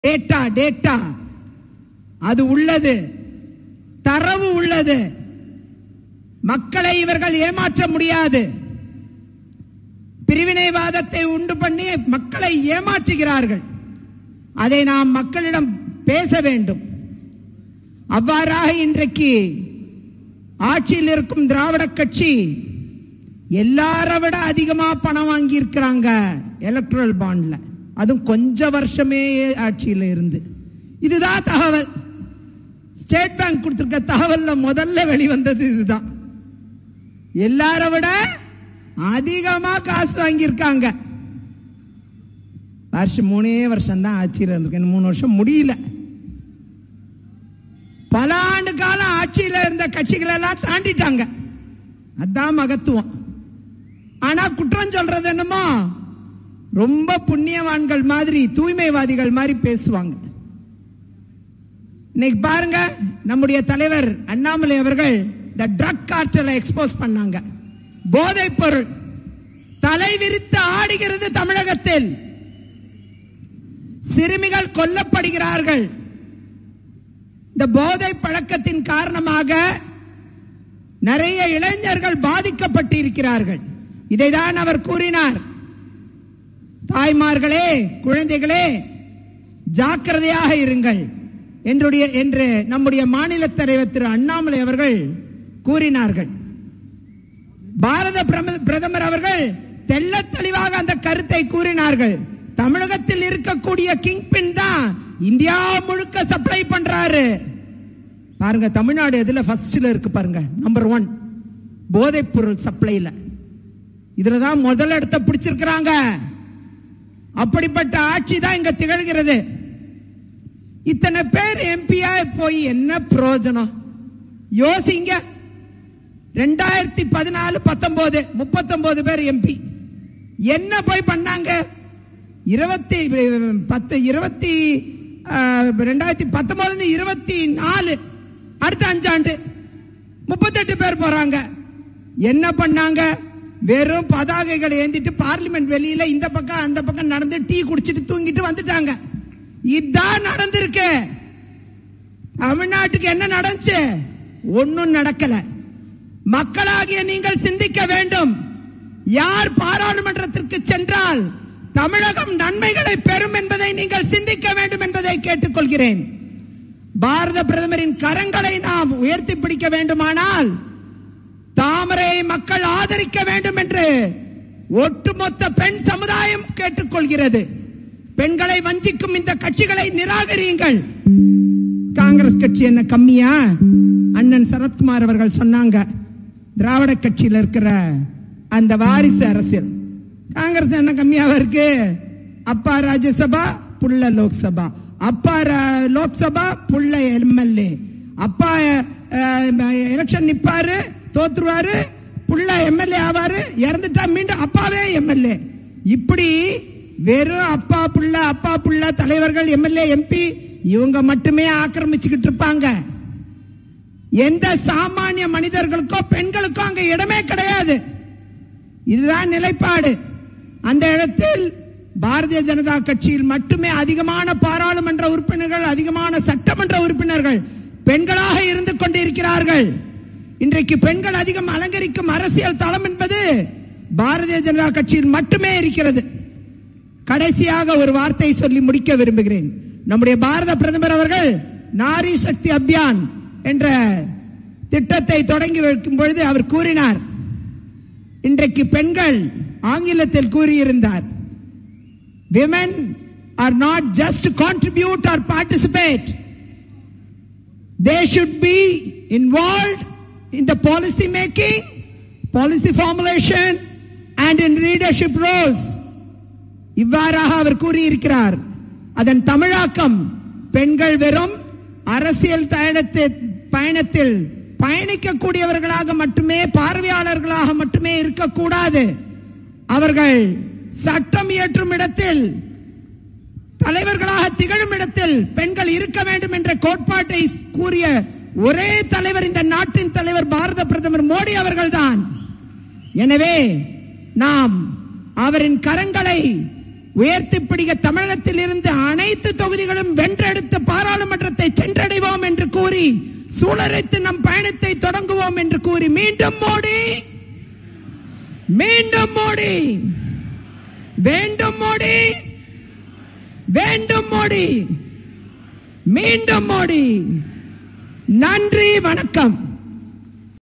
Data அது உள்ளது, தரவு உள்ளது. மக்களை இவர்கள் ஏமாற்ற முடியாது. பிரிவினைவாதத்தை உண்டு பண்ணி மக்களை ஏமாற்றுகிறார்கள். அதை நாம் மக்களிடம் பேச வேண்டும். அவ்வாறாக இன்றைக்கு ஆட்சியில் இருக்கும் திராவிட கட்சி எல்லாரை விட அதிகமா பணம் வாங்கி இருக்கிறாங்க எலக்ட்ரல் பாண்ட்ல. அதுவும் கொஞ்ச வருஷமே ஆட்சியில் இருந்து. இதுதான் தகவல். ஸ்டேட் பேங்க் கொடுத்திருக்க தகவல்ல முதல்ல வெளிவந்தது இதுதான். எல்லாரை விட அதிகமா காசு வாங்கியிருக்காங்க. வருஷம் 3 வருஷம் தான் ஆட்சியில் இருந்திருக்கு. 3 வருஷம் முடியல. பல ஆண்டு காலம் ஆட்சியில் இருந்த கட்சிகள் எல்லாம் தாண்டிட்டாங்க. அதான் மகத்துவம். ஆனா குற்றம் சொல்றது என்னமோ ரொம்ப புண்ணியவான்கள் மாதிரி, தூய்மைவாதிகள் மாதிரி பேசுவாங்க. இன்னைக்கு பாருங்க, நம்முடைய தலைவர் அண்ணாமலை அவர்கள் இந்த ட்ரக் கார்ட்டலை எக்ஸ்போஸ் பண்ணாங்க. போதைப் பொருள் தலைவிரித்து ஆடுகிறது தமிழகத்தில். சிறுமிகள் கொல்லப்படுகிறார்கள். இந்த போதை பழக்கத்தின் காரணமாக நிறைய இளைஞர்கள் பாதிக்கப்பட்டிருக்கிறார்கள். இதைதான் அவர் கூறினார். தாய்மார்களே, குழந்தைகளே, ஜாக்கிரதையாக இருங்கள் என்று நம்முடைய மாநில தலைவர் திரு அண்ணாமலை அவர்கள் கூறினார்கள். பாரத பிரதமர் அவர்கள் தெள்ளத் தெளிவாக அந்த கருத்தை கூறினார்கள். தமிழகத்தில் இருக்கக்கூடிய கிங்பின் தான் இந்தியா முழுக்க சப்ளை பண்றாரு. பாருங்க, தமிழ்நாடு எதுல ஃபர்ஸ்ட்ல இருக்கு பாருங்க. நம்பர் 1 போதைப் பொருள் சப்ளைல. இதுலதான் முதல் இடத்தை பிடிச்சிருக்கிறாங்க. அப்படிப்பட்ட ஆட்சி தான் இங்க திகழ்கிறது. இத்தனை பேர் எம்பியா போய் என்ன பிரயோஜனம்? யோசிங்க. 2014-19 39 பேர் எம்பி என்ன போய் பண்ணாங்க? 2019-24 அடுத்த 5 ஆண்டு 38 பேர் போறாங்க. என்ன பண்ணாங்க? வெறும் பதாகைகளை ஏந்திட்டு பார்லிமெண்ட் வெளியில இந்த பக்கம் அந்த பக்கம் நடந்து டீ குடிச்சிட்டு தூங்கிட்டு வந்துட்டாங்க. இதான் நடந்திருக்கு. தமிழ்நாட்டுக்கு என்ன நடந்துச்சு? ஒன்னும் நடக்கல. மக்களாகிய நீங்கள் சிந்திக்க வேண்டும். யார் பாராளுமன்றத்திற்கு சென்றால் தமிழகம் நன்மைகளை பெறும் என்பதை நீங்கள் சிந்திக்க வேண்டும் என்பதை கேட்டுக்கொள்கிறேன். பாரத பிரதமரின் கரங்களை நாம் உயர்த்தி பிடிக்க வேண்டுமானால் தாமரை மக்கள் ஆதரிக்க வேண்டும் என்று ஒட்டுமொத்த பெண் சமுதாயம் கேட்டுக்கொள்கிறது. பெண்களை வஞ்சிக்கும் இந்த கட்சிகளை நிராகரியுங்கள். காங்கிரஸ் கட்சி என்ன கம்மியா? அண்ணன் சரத்குமார் அவர்கள் சொன்னாங்க, திராவிட கட்சியில் இருக்கிற அந்த வாரிசு அரசியல் காங்கிரஸ் என்ன கம்மியாவா இருக்கு? அப்பா ராஜ்யசபா, புள்ள லோக்சபா, அப்பா லோக்சபா, புள்ள எம்எல்ஏ, அப்பா எலெக்ஷன் நிப்பாரு, தோத்துருவாரு, புள்ள எம்எல்ஏ ஆவாரு, இறந்துட்டா மீண்டும் அப்பாவே எம்எல்ஏ. இப்படி வெறும் அப்பா புள்ள தலைவர்கள், எம்எல்ஏ, எம்பி இவங்க மட்டுமே ஆக்கிரமிச்சுக்கிட்டு இருப்பாங்க. எந்த சாமானிய மனிதர்களுக்கோ பெண்களுக்கோ அங்க இடமே கிடையாது. இதுதான் நிலைப்பாடு. அந்த இடத்தில் பாரதிய ஜனதா கட்சியில் மட்டுமே அதிகமான பாராளுமன்ற உறுப்பினர்கள், அதிகமான சட்டமன்ற உறுப்பினர்கள் பெண்களாக இருந்து கொண்டிருக்கிறார்கள். இன்றைக்கு பெண்கள் அதிகம் அலங்கரிக்கும் அரசியல் தளம் என்பது பாரதிய ஜனதா கட்சியில் மட்டுமே இருக்கிறது. கடைசியாக ஒரு வார்த்தை சொல்லி முடிக்க விரும்புகிறேன். நம்முடைய பாரத பிரதமர் அவர்கள் நாரி சக்தி அபியான் என்ற திட்டத்தை தொடங்கி வைக்கும் பொழுது அவர் கூறினார், இன்றைக்கு பெண்கள் ஆங்கிலத்தில் கூறியிருந்தார், women are not just to contribute or participate, they should be involved in the policy making, policy formulation and in leadership roles. இவ்வாறாக அவர் கூறியிருக்கிறார். அதன் தமிழாக்கம், பெண்கள் வெறும் அரசியல் பயணத்தில் பயணிக்கக்கூடியவர்களாக மட்டுமே, பார்வையாளர்களாக மட்டுமே இருக்கக்கூடாது. அவர்கள் சட்டம் இயற்றும் இடத்தில், தலைவர்களாக திகழும் இடத்தில் பெண்கள் இருக்க வேண்டும் என்ற கோட்பாட்டை கூறிய ஒரே தலைவர் இந்த நாட்டின் தலைவர் பாரத பிரதமர் மோடி அவர்கள்தான். எனவே நாம் அவரின் கரங்களை உயர்த்தி பிடிக்க தமிழகத்தில் இருந்து அனைத்து தொகுதிகளும் வென்றெடுத்து பாராளுமன்றத்தை சென்றடைவோம் என்று கூறி சூழரைத்து நம் பயணத்தை தொடங்குவோம் என்று கூறி மீண்டும் மோடி, மீண்டும் மோடி, வேண்டும் மோடி, வேண்டும் மோடி, மீண்டும் மோடி. நன்றி, வணக்கம்.